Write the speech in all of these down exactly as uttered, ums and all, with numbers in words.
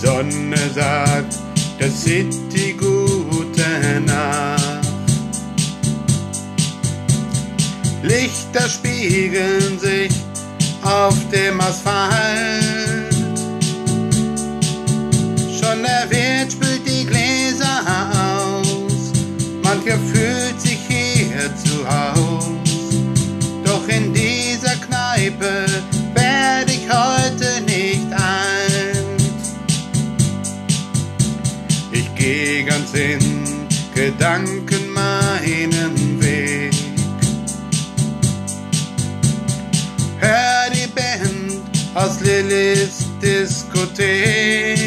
Sonne sagt, das sieht die gute Nacht. Lichter spiegeln sich auf dem Asphalt. Schon der Wirt spült die Gläser aus, mancher fühlt sich hier zu Haus. Doch in dieser Kneipe werd ich heute nicht alt. Ich geh ganz in Gedanken meinen Weg. Hör die Band aus Lillys Diskothek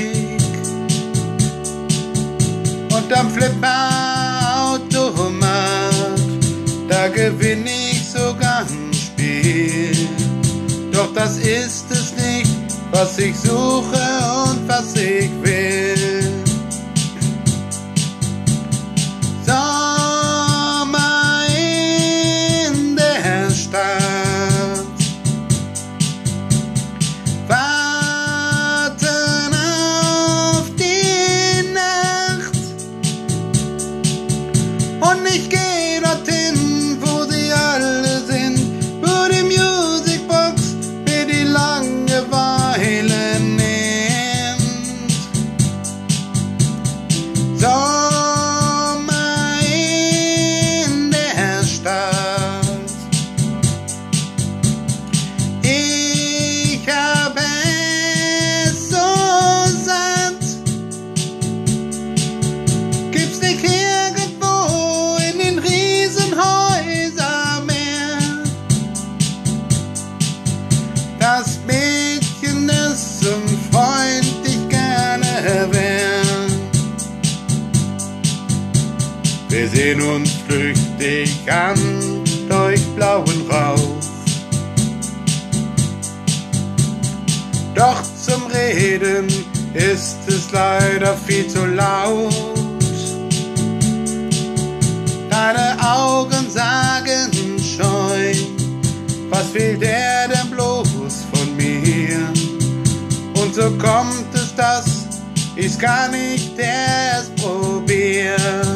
und am Flipper-Automat, da gewinn ich sogar ein Spiel. Doch das ist es nicht, was ich suche und was ich will. Sommer in der Stadt, warten auf die Nacht, und ich geh dorthin, wo sie alle sind, wo die Musicbox mir die Langeweile nimmt. Sommer in der Stadt, ich hab es so satt. Gibt's nicht irgendwo in den Riesenhäusern mehr das Mädchen, dessen Freund ich gerne wär? Wir sehen uns flüchtig an durch blauen Rauch, doch zum Reden ist es leider viel zu laut. Deine Augen sagen scheu, was will der denn bloß von mir? Und so kommt es, dass ich's gar nicht erst probier.